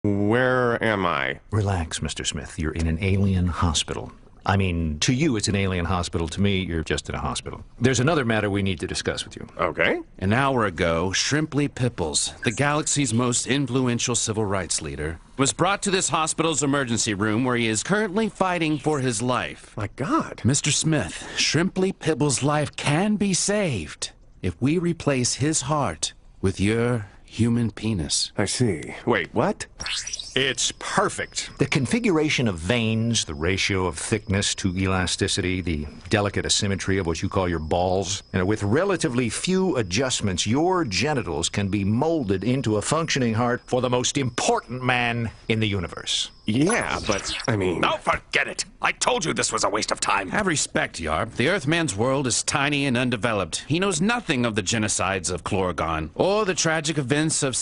Where am I? Relax, Mr. Smith. You're in an alien hospital. I mean, to you, it's an alien hospital. To me, you're just in a hospital. There's another matter we need to discuss with you. Okay. An hour ago, Shrimply Pipples, the galaxy's most influential civil rights leader, was brought to this hospital's emergency room where he is currently fighting for his life. My God. Mr. Smith, Shrimply Pipples' life can be saved if we replace his heart with your human penis. I see. Wait, what? It's perfect. The configuration of veins, the ratio of thickness to elasticity, the delicate asymmetry of what you call your balls, and with relatively few adjustments, your genitals can be molded into a functioning heart for the most important man in the universe. Yeah, but, I mean... Oh, forget it. I told you this was a waste of time. Have respect, Yarb. The Earthman's world is tiny and undeveloped. He knows nothing of the genocides of Chlorgon, or the tragic events of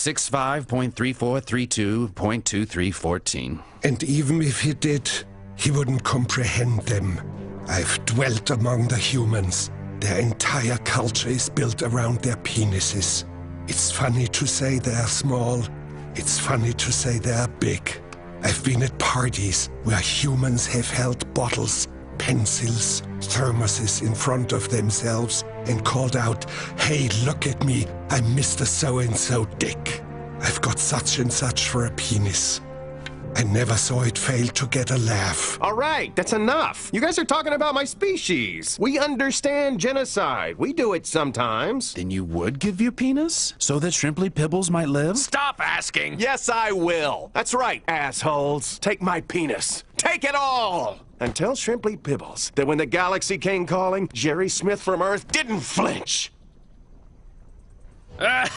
65.3432.2314. And even if he did, he wouldn't comprehend them. I've dwelt among the humans. Their entire culture is built around their penises. It's funny to say they're small. It's funny to say they're big. I've been at parties where humans have held bottles, pencils, thermoses in front of themselves and called out, "Hey, look at me, I'm Mr. So-and-so Dick. I've got such and such for a penis." I never saw it fail to get a laugh. All right, that's enough. You guys are talking about my species. We understand genocide. We do it sometimes. Then you would give your penis so that Shrimply Pibbles might live? Stop asking. Yes, I will. That's right, assholes. Take my penis. Take it all! And tell Shrimply Pibbles that when the galaxy came calling, Jerry Smith from Earth didn't flinch.